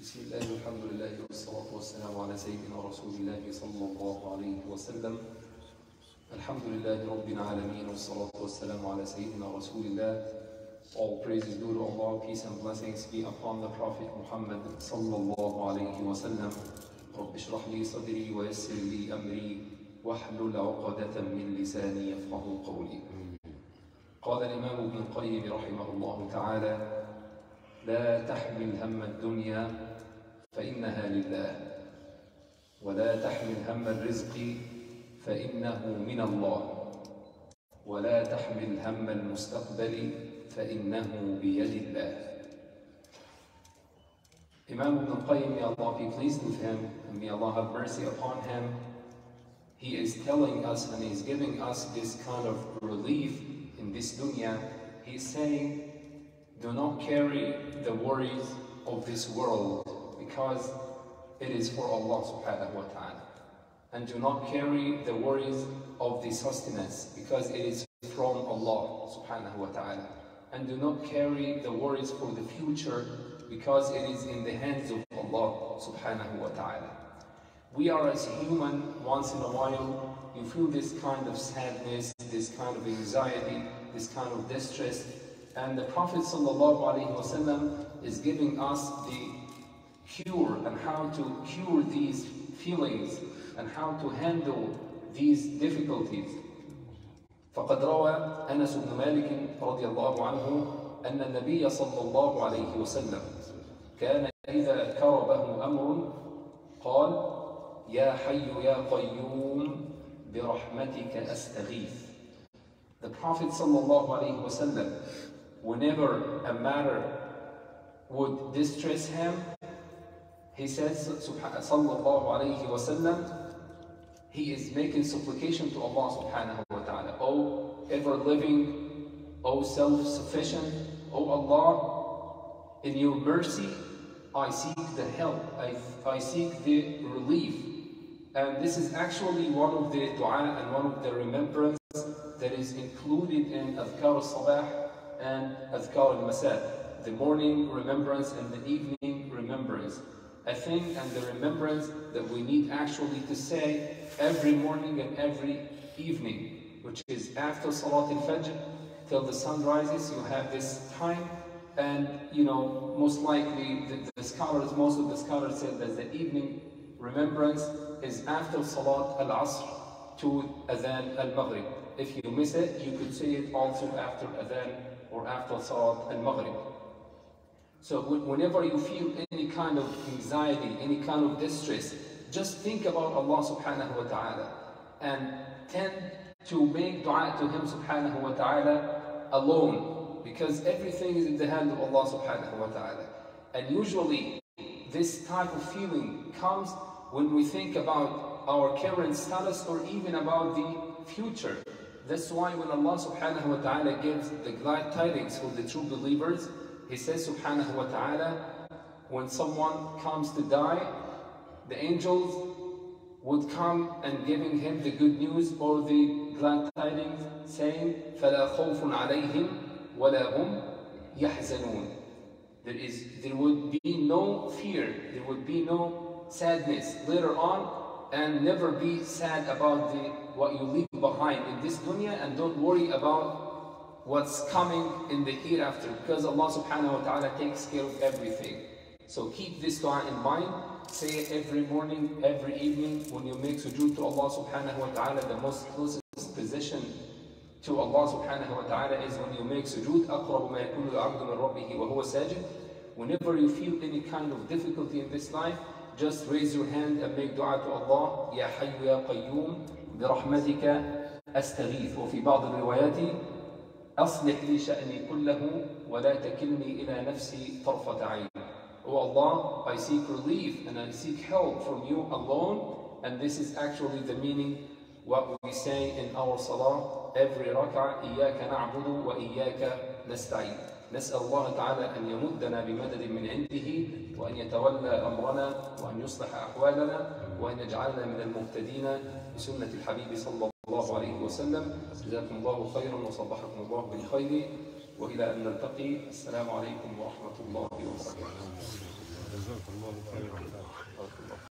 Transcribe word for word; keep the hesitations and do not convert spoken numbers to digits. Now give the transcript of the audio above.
بسم الله والحمد لله والصلاة والسلام على سيدنا رسول الله صلى الله عليه وسلم. الحمد لله رب العالمين والصلاة والسلام على سيدنا رسول الله. All praises due to Allah, peace and blessings be upon the Prophet Muhammad صلى الله عليه وسلم. رب اشرح لي صدري ويسر لي أمري واحلل عقدة من لساني يفقهوا قولي. قال الإمام ابن القيم رحمه الله تعالى: لا تحمل هم الدنيا فإنها لله، ولا تحمل هم الرزق فإنه من الله، ولا تحمل هم المستقبل فإنه بيد الله. Imam Ibn al-Qayyim, may Allah be pleased with him and may Allah have mercy upon him, he is telling us and he's giving us this kind of relief in this dunya. He's saying, do not carry the worries of this world because it is for Allah subhanahu wa ta'ala. And do not carry the worries of the sustenance because it is from Allah subhanahu wa ta'ala. And do not carry the worries for the future because it is in the hands of Allah subhanahu wa ta'ala. We are as human, once in a while, you feel this kind of sadness, this kind of anxiety, this kind of distress. And the Prophet ﷺ is giving us the cure and how to cure these feelings and how to handle these difficulties. فقد روى أنس بن مالك رضي الله عنه أن النبي صلى الله عليه وسلم كان إذا كربه أمر قال: يا حي يا قيوم برحمتك أستغيث. The Prophet sallallahu alaihi wasallam, whenever a matter would distress him, he says, sallallahu alayhi wa sallam, he is making supplication to Allah subhanahu wa ta'ala. O ever living, O self-sufficient, O Allah, in your mercy, I seek the help, I, I seek the relief. And this is actually one of the dua and one of the remembrance that is included in Adhkar al-Sabah and Adhkar al-Masa, the morning remembrance and the evening remembrance. A thing and the remembrance that we need actually to say every morning and every evening, which is after Salat al-Fajr till the sun rises. You have this time, and you know, most likely the, the scholars, most of the scholars said that the evening remembrance is after Salat al-Asr to Adhan al-Maghrib. If you miss it, you could say it also after Adhan or after Salat al-Maghrib. So whenever you feel any kind of anxiety, any kind of distress, just think about Allah subhanahu wa ta'ala and tend to make dua to Him subhanahu wa ta'ala alone, because everything is in the hand of Allah subhanahu wa ta'ala. And usually this type of feeling comes when we think about our current status or even about the future. That's why when Allah subhanahu wa ta'ala gives the glad tidings for the true believers, He says subhanahu wa ta'ala, when someone comes to die, the angels would come and giving him the good news or the glad tidings, saying, فَلَا خَوْفٌ عَلَيْهِمْ وَلَا هُمْ يَحْزَنُونَ. There is, there would be no fear, there would be no sadness later on, and never be sad about the, what you leave behind in this dunya, and don't worry about what's coming in the hereafter, because Allah subhanahu wa ta'ala takes care of everything. So keep this dua in mind, say it every morning, every evening. When you make sujood to Allah subhanahu wa ta'ala, the most closest position to Allah subhanahu wa ta'ala is when you make sujood. أَقْرَبُ مَا يَكُونُ الْعَبْدُ مِنْ رَبِّهِ وَهُوَ سَاجِدٌ. Whenever you feel any kind of difficulty in this life, just raise your hand and make dua to Allah. يَا حَيُّ يَا قَيُّومُ بِرَحْمَتِكَ أَسْتَغِيثُ. وفي بعض الروايات أصلح لي شأني كله ولا تكلني إلى نفسي طرفة عين. Oh Allah, I seek relief and I seek help from you alone. And this is actually the meaning what we say in our salah every rak'ah: إياك نعبد وإياك نستعين. نسأل الله تعالى أن يمدنا بمدد من عنده وأن يتولى أمرنا وأن يصلح أحوالنا وأن يجعلنا من المهتدين بسنة الحبيب صلى الله عليه وسلم. جزاكم الله خيرا وصبحكم الله بالخير وإلى أن نلتقي. السلام عليكم ورحمة الله وبركاته. جزاك الله خيرا.